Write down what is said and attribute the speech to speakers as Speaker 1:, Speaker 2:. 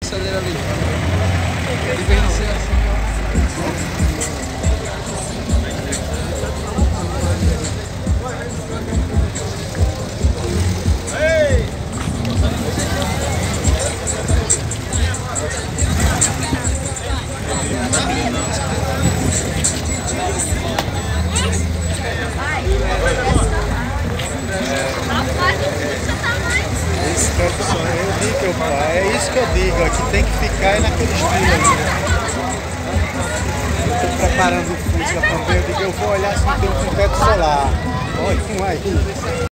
Speaker 1: Dele ali. Ele vem no céu assim.
Speaker 2: É isso que eu digo, aqui tem que ficar naquele estilo ali. Eu estou preparando o Fusca também, eu digo, eu vou olhar se não tem um teto solar. Olha um aí.